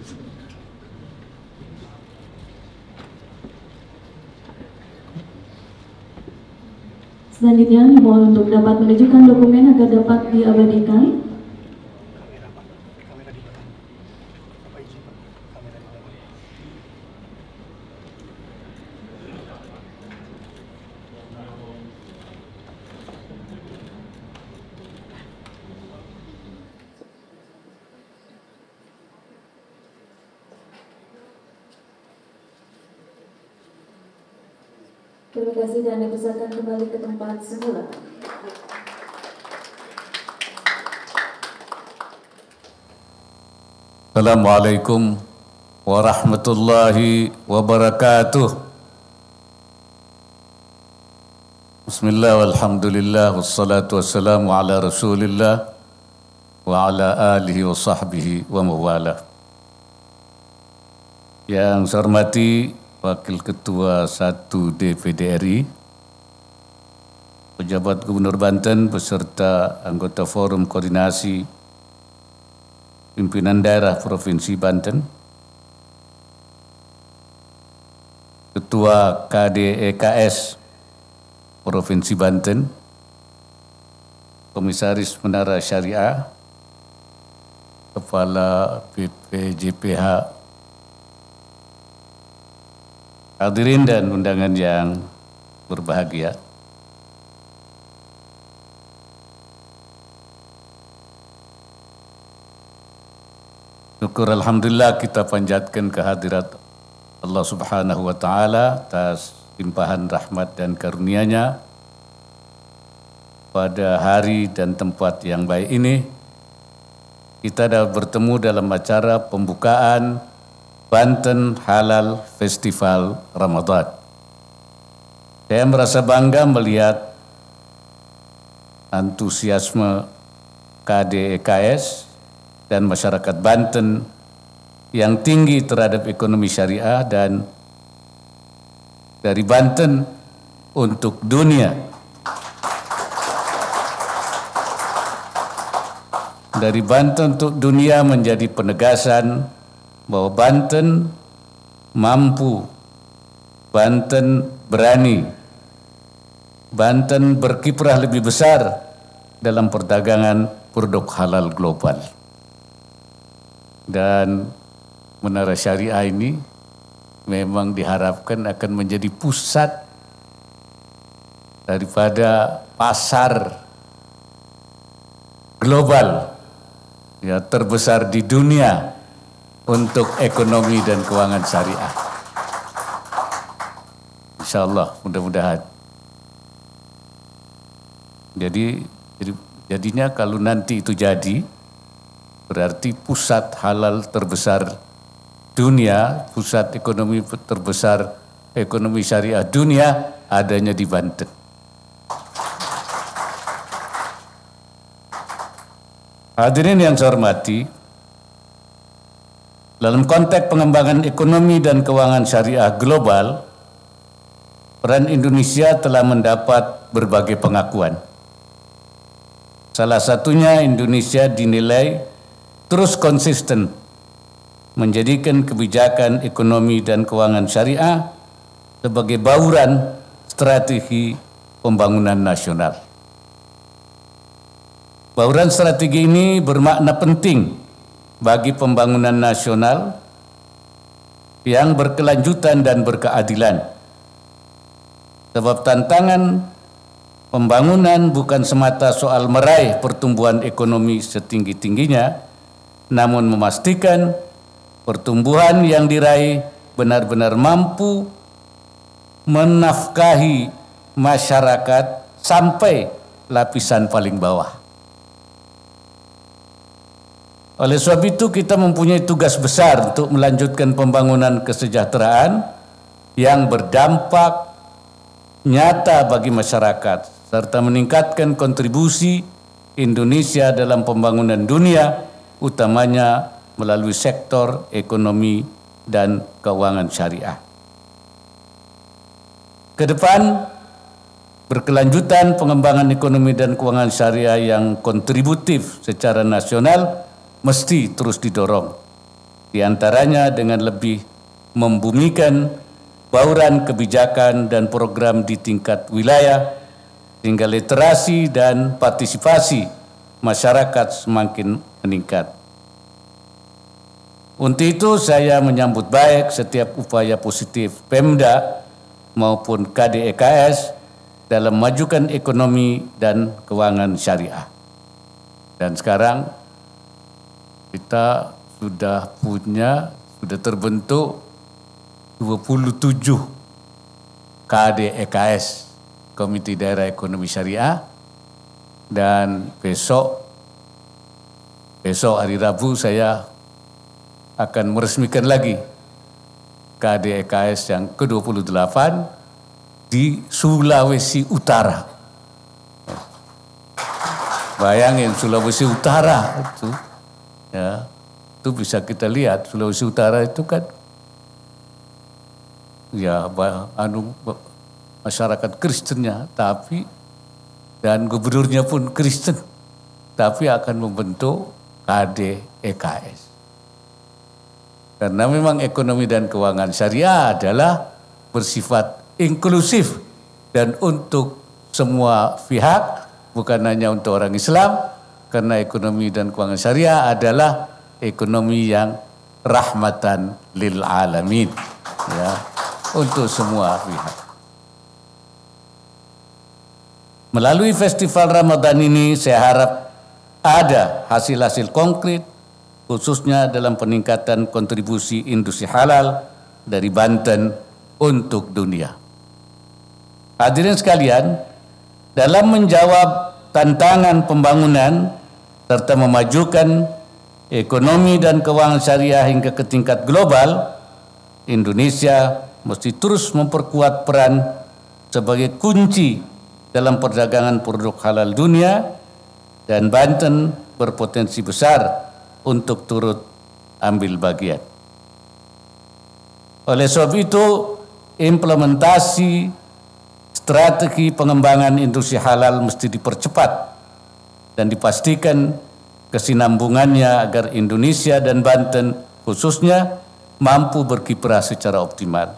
Selanjutnya dimohon untuk dapat menunjukkan dokumen agar dapat diabadikan. Terima kasih dan dipersilakan kembali ke tempat semula. Assalamualaikum warahmatullahi wabarakatuh. Bismillah walhamdulillah wassalatu wassalamu ala rasulillah wa ala alihi wa sahbihi wa mawala. Yang saya hormati Wakil Ketua 1 DPD RI, Pejabat Gubernur Banten beserta anggota Forum Koordinasi Pimpinan Daerah Provinsi Banten, Ketua KDEKS Provinsi Banten, Komisaris Menara Syariah, Kepala BPJPH, hadirin dan undangan yang berbahagia. Syukur alhamdulillah kita panjatkan kehadirat Allah Subhanahu wa taala atas limpahan rahmat dan karunia-Nya pada hari dan tempat yang baik ini. Kita dapat bertemu dalam acara pembukaan Banten Halal Festival Ramadan. Saya merasa bangga melihat antusiasme KDEKS dan masyarakat Banten yang tinggi terhadap ekonomi syariah dan dari Banten untuk dunia. Dari Banten untuk dunia menjadi penegasan bahwa Banten mampu, Banten berani, Banten berkiprah lebih besar dalam perdagangan produk halal global. Dan Menara Syariah ini memang diharapkan akan menjadi pusat daripada pasar global ya, terbesar di dunia untuk ekonomi dan keuangan syariah. Insyaallah, mudah-mudahan. Jadinya kalau nanti itu jadi, berarti pusat halal terbesar dunia, pusat ekonomi terbesar ekonomi syariah dunia adanya di Banten. Hadirin yang saya hormati, dalam konteks pengembangan ekonomi dan keuangan syariah global, peran Indonesia telah mendapat berbagai pengakuan. Salah satunya Indonesia dinilai terus konsisten menjadikan kebijakan ekonomi dan keuangan syariah sebagai bauran strategi pembangunan nasional. Bauran strategi ini bermakna penting bagi pembangunan nasional yang berkelanjutan dan berkeadilan. Sebab tantangan pembangunan bukan semata soal meraih pertumbuhan ekonomi setinggi-tingginya, namun memastikan pertumbuhan yang diraih benar-benar mampu menafkahi masyarakat sampai lapisan paling bawah. Oleh sebab itu kita mempunyai tugas besar untuk melanjutkan pembangunan kesejahteraan yang berdampak nyata bagi masyarakat serta meningkatkan kontribusi Indonesia dalam pembangunan dunia, utamanya melalui sektor ekonomi dan keuangan syariah. Kedepan, berkelanjutan pengembangan ekonomi dan keuangan syariah yang kontributif secara nasional mesti terus didorong. di antaranya dengan lebih membumikan bauran kebijakan dan program di tingkat wilayah, sehingga literasi dan partisipasi masyarakat semakin meningkat. Untuk itu saya menyambut baik setiap upaya positif Pemda maupun KDEKS dalam memajukan ekonomi dan keuangan syariah. Dan sekarang kita sudah terbentuk 27 KDEKS, Komite Daerah Ekonomi Syariah, dan besok hari Rabu saya akan meresmikan lagi KDEKS yang ke-28 di Sulawesi Utara. Bayangin Sulawesi Utara itu, ya, itu bisa kita lihat Sulawesi Utara itu kan, ya, masyarakat Kristennya, dan gubernurnya pun Kristen, tapi akan membentuk KDEKS. Karena memang ekonomi dan keuangan syariah adalah bersifat inklusif dan untuk semua pihak, bukan hanya untuk orang Islam, karena ekonomi dan keuangan syariah adalah ekonomi yang rahmatan lil alamin, ya, untuk semua pihak. Melalui festival Ramadan ini saya harap ada hasil-hasil konkret, khususnya dalam peningkatan kontribusi industri halal dari Banten untuk dunia. Hadirin sekalian, dalam menjawab tantangan pembangunan serta memajukan ekonomi dan keuangan syariah hingga ke tingkat global, Indonesia mesti terus memperkuat peran sebagai kunci dalam perdagangan produk halal dunia, dan Banten berpotensi besar untuk turut ambil bagian. Oleh sebab itu, implementasi strategi pengembangan industri halal mesti dipercepat dan dipastikan kesinambungannya agar Indonesia dan Banten khususnya mampu berkiprah secara optimal.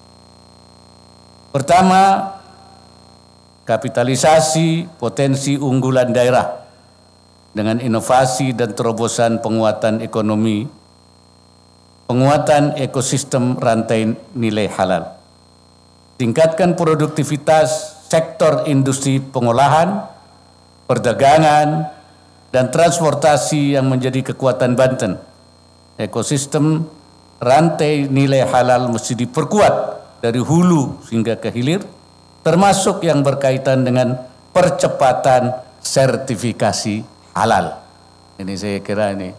Pertama, kapitalisasi potensi unggulan daerah dengan inovasi dan terobosan penguatan ekonomi, penguatan ekosistem rantai nilai halal. Tingkatkan produktivitas sektor industri pengolahan, perdagangan, dan transportasi yang menjadi kekuatan Banten. Ekosistem rantai nilai halal mesti diperkuat dari hulu hingga ke hilir, termasuk yang berkaitan dengan percepatan sertifikasi halal. Ini saya kira ini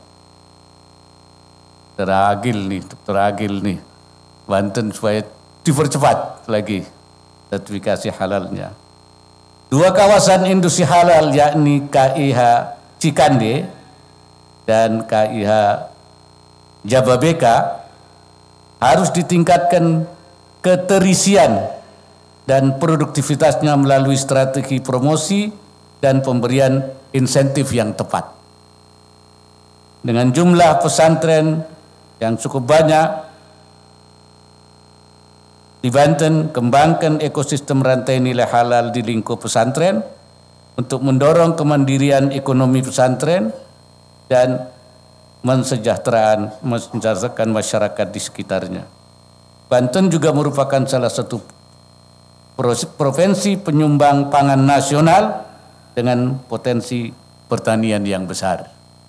teragil nih Banten supaya dipercepat lagi sertifikasi halalnya. 2 kawasan industri halal yakni KIH Cikande dan KIH Jababeka harus ditingkatkan keterisian dan produktivitasnya melalui strategi promosi dan pemberian insentif yang tepat. Dengan jumlah pesantren yang cukup banyak di Banten, kembangkan ekosistem rantai nilai halal di lingkup pesantren untuk mendorong kemandirian ekonomi pesantren dan mensejahterakan masyarakat di sekitarnya. Banten juga merupakan salah satu provinsi penyumbang pangan nasional dengan potensi pertanian yang besar.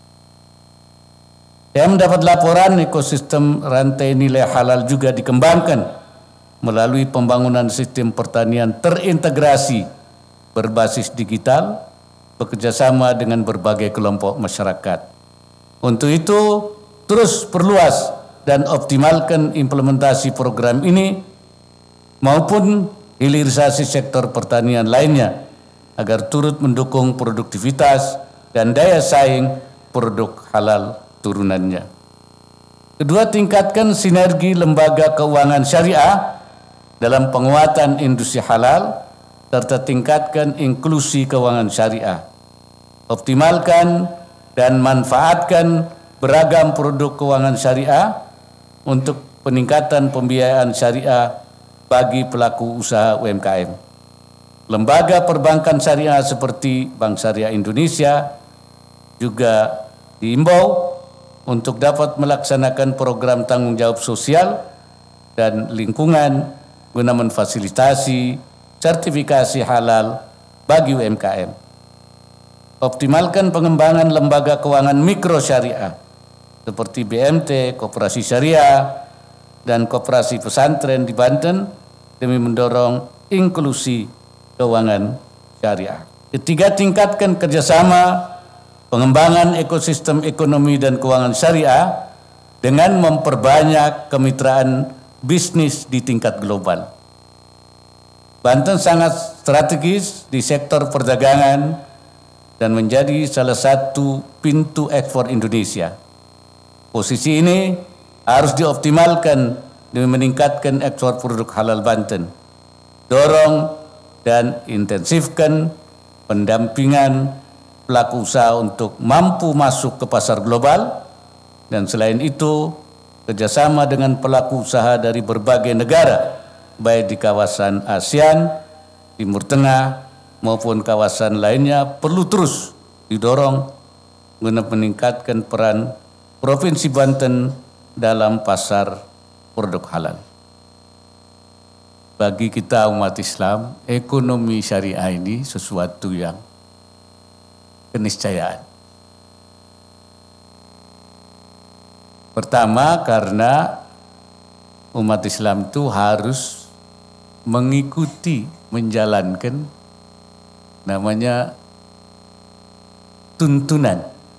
Saya mendapat laporan ekosistem rantai nilai halal juga dikembangkan melalui pembangunan sistem pertanian terintegrasi berbasis digital, bekerjasama dengan berbagai kelompok masyarakat. Untuk itu, terus perluas dan optimalkan implementasi program ini maupun hilirisasi sektor pertanian lainnya agar turut mendukung produktivitas dan daya saing produk halal turunannya. Kedua, tingkatkan sinergi lembaga keuangan syariah dalam penguatan industri halal serta tingkatkan inklusi keuangan syariah. Optimalkan dan manfaatkan beragam produk keuangan syariah untuk peningkatan pembiayaan syariah bagi pelaku usaha UMKM. Lembaga perbankan syariah seperti Bank Syariah Indonesia juga diimbau untuk dapat melaksanakan program tanggung jawab sosial dan lingkungan guna memfasilitasi sertifikasi halal bagi UMKM. Optimalkan pengembangan lembaga keuangan mikro syariah seperti BMT, Koperasi Syariah, dan Koperasi Pesantren di Banten demi mendorong inklusi keuangan syariah. Ketiga, tingkatkan kerjasama pengembangan ekosistem ekonomi dan keuangan syariah dengan memperbanyak kemitraan bisnis di tingkat global. Banten sangat strategis di sektor perdagangan dan menjadi salah satu pintu ekspor Indonesia. Posisi ini harus dioptimalkan demi meningkatkan ekspor produk halal Banten. Dorong dan intensifkan pendampingan pelaku usaha untuk mampu masuk ke pasar global, dan selain itu kerjasama dengan pelaku usaha dari berbagai negara, baik di kawasan ASEAN, Timur Tengah, maupun kawasan lainnya perlu terus didorong guna meningkatkan peran Provinsi Banten dalam pasar produk halal. Bagi kita umat Islam, ekonomi syariah ini sesuatu yang keniscayaan. Pertama, karena umat Islam itu harus mengikuti, menjalankan namanya tuntunan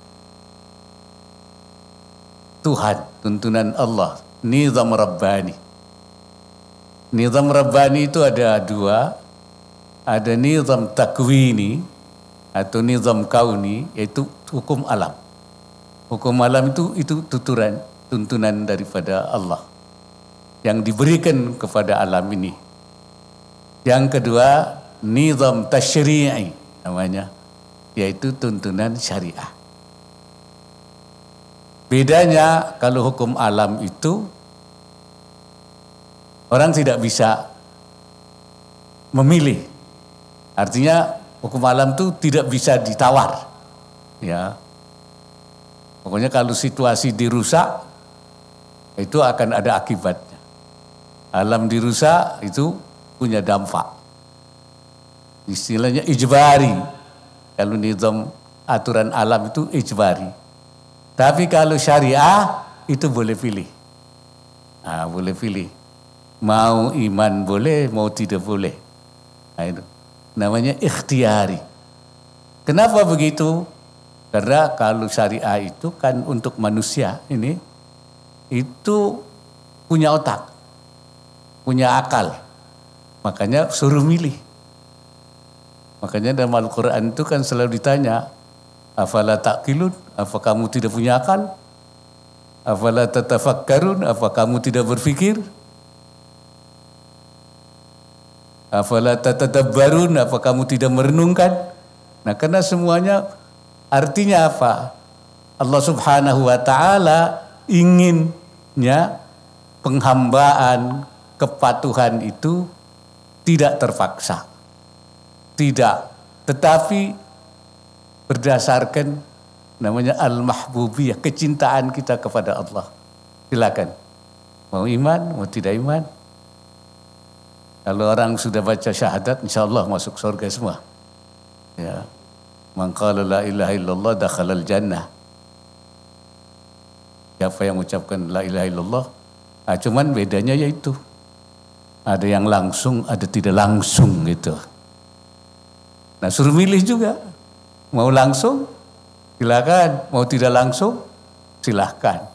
Tuhan, tuntunan Allah, nizam Rabbani. Nizam Rabbani itu ada dua, ada nizam takwini atau nizam kauni, yaitu hukum alam. Hukum alam itu tuntunan daripada Allah yang diberikan kepada alam ini. Yang kedua, nizam tasyri'i namanya, yaitu tuntunan syariah. Bedanya kalau hukum alam itu orang tidak bisa memilih. Artinya hukum alam itu tidak bisa ditawar. Ya. Pokoknya kalau situasi dirusak, itu akan ada akibatnya. Alam dirusak itu punya dampak. Istilahnya ijbari. Kalau nizam aturan alam itu ijbari. Tapi kalau syariah itu boleh pilih. Nah, boleh pilih. Mau iman boleh, mau tidak boleh. Nah, itu namanya ikhtiari. Kenapa begitu? Karena kalau syariah itu kan untuk manusia ini, itu punya otak, punya akal. Makanya suruh milih. Makanya dalam Al-Quran itu kan selalu ditanya, afala ta'qilun, apa kamu tidak punya akal? Afala tatafakkarun, apa kamu tidak berpikir? Afala tatadabbarun, apa kamu tidak merenungkan? Nah, karena semuanya artinya apa? Allah Subhanahu wa Ta'ala inginnya penghambaan, kepatuhan itu tidak terpaksa. Tidak, tetapi berdasarkan namanya al-mahbubiyah, kecintaan kita kepada Allah. Silakan. Mau iman, mau tidak iman. Kalau orang sudah baca syahadat, insya Allah masuk surga semua. Ya. Man qala la ilaha illallah dakhalal jannah. Siapa yang mengucapkan la ilaha illallah? Nah, cuman bedanya yaitu ada yang langsung, ada tidak langsung gitu. Nah, suruh milih juga. Mau langsung, silakan. Mau tidak langsung, silakan.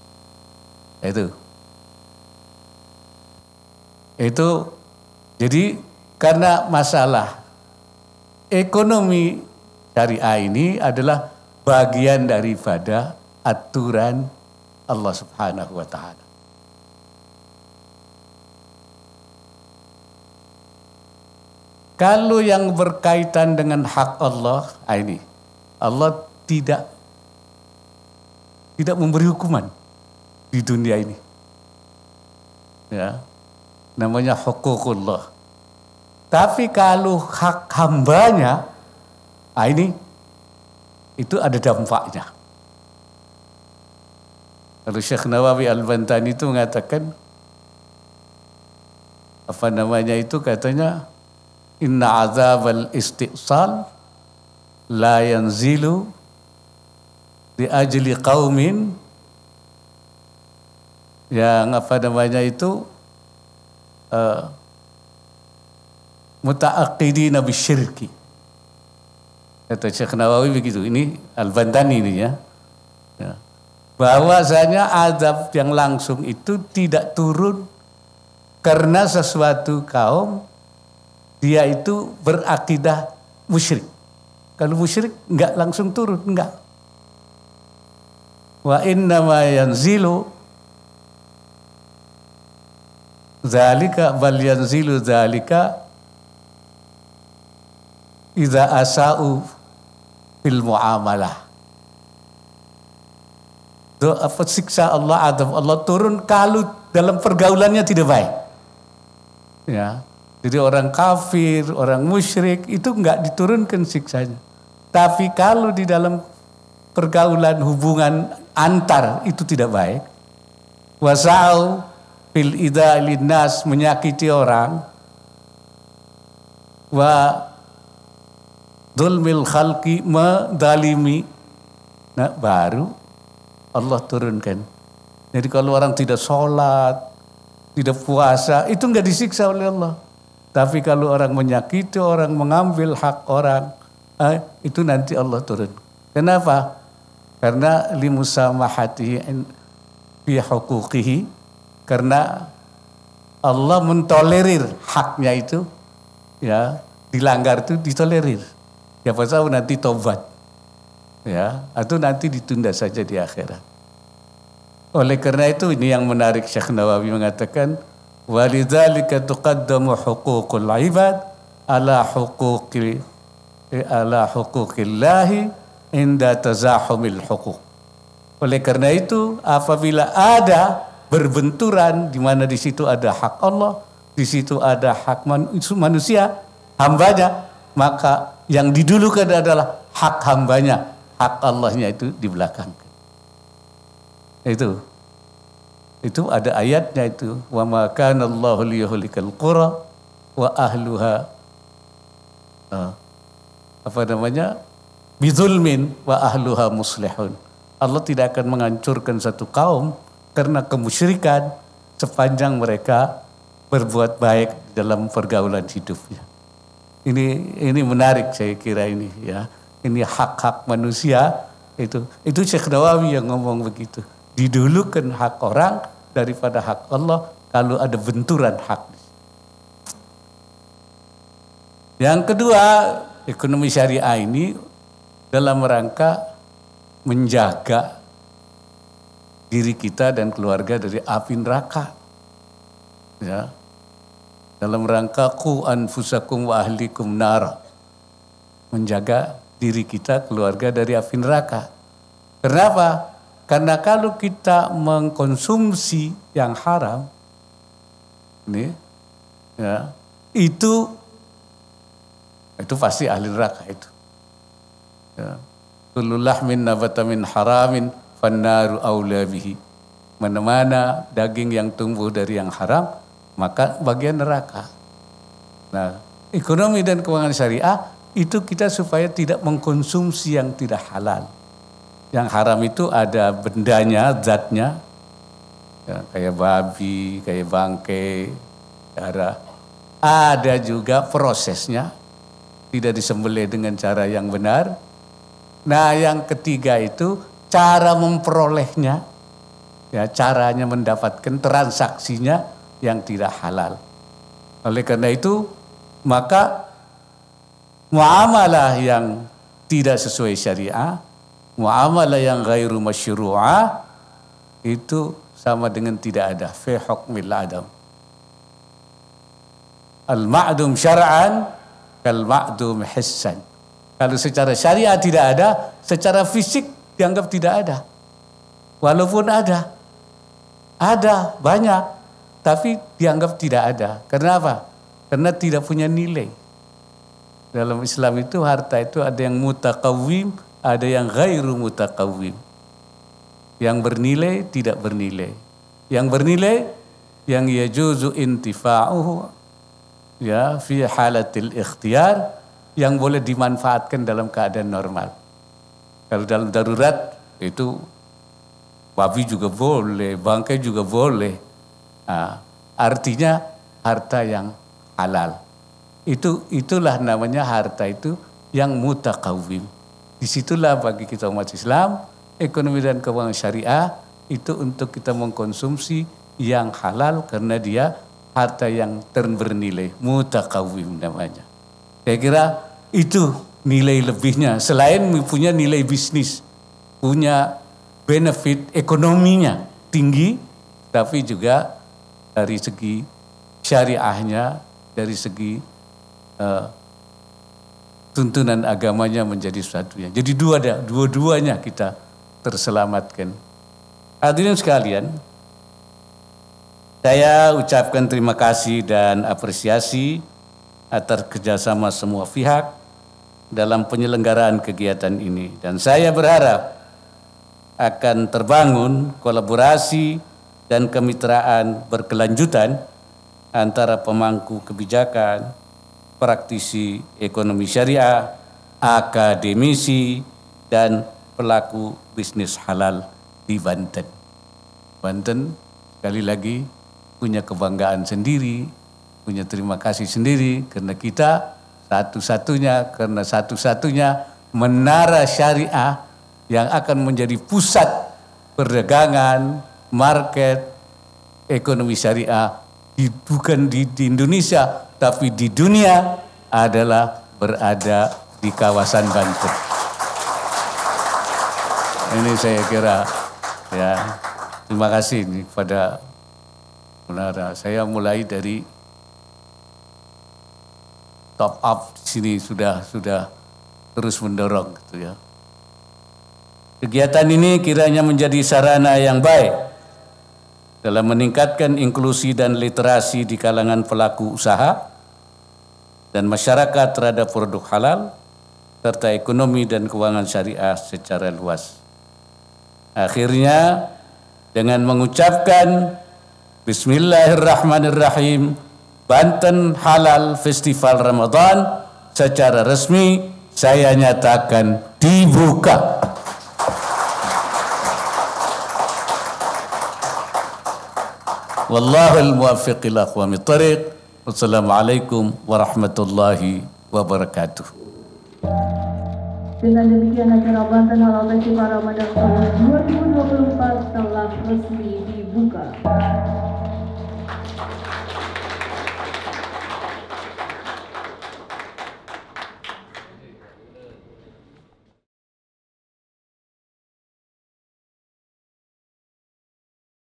Itu jadi karena masalah ekonomi syariah ini adalah bagian daripada aturan Allah Subhanahu wa Ta'ala. Kalau yang berkaitan dengan hak Allah, ini Allah tidak tidak memberi hukuman di dunia ini. Ya, namanya huququllah. Tapi kalau hak hambanya, ini itu ada dampaknya. Kalau Syekh Nawawi Al-Bantani itu mengatakan, katanya, inna azabal istiqsal la yanzilu di ajli qaumin yang muta'aqidina bisyirki. Kata Syekh Nawawi begitu. Ini Al-Bantani ini ya. Bahwasanya azab yang langsung itu tidak turun karena sesuatu kaum dia itu berakidah musyrik. Kalau musyrik enggak langsung turun, enggak. Wa innama yanzilu zalika bal yanzilu zalika idza asa'u fil muamalah. Siksa Allah, adab Allah turun kalau dalam pergaulannya tidak baik. Ya. Jadi orang kafir, orang musyrik itu enggak diturunkan siksanya. Tapi kalau di dalam pergaulan hubungan antar itu tidak baik. Wasa'u fil idza linnas, menyakiti orang. Wa dzulmil khalqi, mendalimi. Nah, baru Allah turunkan. Jadi kalau orang tidak sholat, tidak puasa, itu enggak disiksa oleh Allah. Tapi kalau orang menyakiti orang, mengambil hak orang, itu nanti Allah turun. Kenapa? Karena limusamahatihi fi huquqihi, karena Allah mentolerir haknya itu, ya, dilanggar itu ditolerir. Siapa tahu nanti tobat, ya, atau nanti ditunda saja di akhirat. Oleh karena itu ini yang menarik, Syekh Nawawi mengatakan, walidzalika tuqaddamu huququl ibad ala huquqillahi inda tazahumil huquq. Oleh karena itu apabila ada berbenturan di mana di situ ada hak Allah, di situ ada hak manusia, hambanya, maka yang didulukan adalah hak hambanya, hak Allahnya itu di belakang. Itu ada ayatnya itu, wa ma kana Allahu liyuhlikal qura wa ahluha bizulmin wa ahluha muslihun. Allah tidak akan menghancurkan satu kaum karena kemusyrikan sepanjang mereka berbuat baik dalam pergaulan hidupnya. Ini menarik, saya kira ini ya. Ini hak-hak manusia itu Syekh Nawawi yang ngomong begitu. Didulukan hak orang daripada hak Allah kalau ada benturan hak. Yang kedua, ekonomi syariah ini dalam rangka menjaga diri kita dan keluarga dari api neraka. Ya. Dalam rangka qu anfusakum wa ahlikum nar. Menjaga diri kita, keluarga dari api neraka. Kenapa? Karena kalau kita mengkonsumsi yang haram, ini, ya, itu pasti ahli neraka itu. Ya. Kullu lahmin nabata min haramin fannaru aula bihi. Mana-mana daging yang tumbuh dari yang haram, maka bagian neraka. Nah, ekonomi dan keuangan syariah itu kita supaya tidak mengkonsumsi yang tidak halal. Yang haram itu ada bendanya, zatnya, ya, kayak babi, kayak bangkai, darah. Ada juga prosesnya, tidak disembelih dengan cara yang benar. Nah, yang ketiga itu cara memperolehnya, ya, caranya mendapatkan transaksinya yang tidak halal. Oleh karena itu, maka muamalah yang tidak sesuai syariah, muamalah yang ghairu masyru'ah itu sama dengan tidak ada, fi hukmil adam. Al-ma'dum syar'an kal-ma'dum hissan. Kalau secara syariah tidak ada, secara fisik dianggap tidak ada. Walaupun ada banyak, tapi dianggap tidak ada. Karena apa? Karena tidak punya nilai. Dalam Islam itu harta itu ada yang mutakawim, ada yang ghairu mutakawim. Yang bernilai, tidak bernilai. Yang bernilai, yang yajuzu intifa'uhu ya fi halatil ikhtiyar, yang boleh dimanfaatkan dalam keadaan normal. Kalau dalam darurat itu babi juga boleh, bangkai juga boleh. Nah, artinya harta yang halal. Itulah namanya harta itu yang mutakawim. Disitulah bagi kita umat Islam, ekonomi dan keuangan syariah itu untuk kita mengkonsumsi yang halal karena dia harta yang bernilai, mutakawim namanya. Saya kira itu nilai lebihnya, selain punya nilai bisnis, punya benefit ekonominya tinggi, tapi juga dari segi syariahnya, dari segi tuntunan agamanya menjadi sesuatu yang. Jadi dua-duanya kita terselamatkan. Hadirin sekalian, saya ucapkan terima kasih dan apresiasi atas kerjasama semua pihak dalam penyelenggaraan kegiatan ini. Dan saya berharap akan terbangun kolaborasi dan kemitraan berkelanjutan antara pemangku kebijakan, praktisi ekonomi syariah, akademisi, dan pelaku bisnis halal di Banten. Banten sekali lagi punya kebanggaan sendiri, punya terima kasih sendiri karena kita satu-satunya menara syariah yang akan menjadi pusat perdagangan, market, ekonomi syariah bukan di Indonesia tapi di dunia adalah berada di kawasan Banten. Ini saya kira ya, terima kasih kepada menara. Saya mulai dari top up sini sudah terus mendorong gitu ya. Kegiatan ini kiranya menjadi sarana yang baik dalam meningkatkan inklusi dan literasi di kalangan pelaku usaha dan masyarakat terhadap produk halal serta ekonomi dan keuangan syariah secara luas. Akhirnya dengan mengucapkan Bismillahirrahmanirrahim, Banten Halal Festival Ramadan secara resmi saya nyatakan dibuka. Wallahul muwaffiq ila aqwamit thariq. Wassalamualaikum warahmatullahi wabarakatuh. Dengan demikian acara Banten Halal Festival Ramadan tahun 2024 telah resmi dibuka.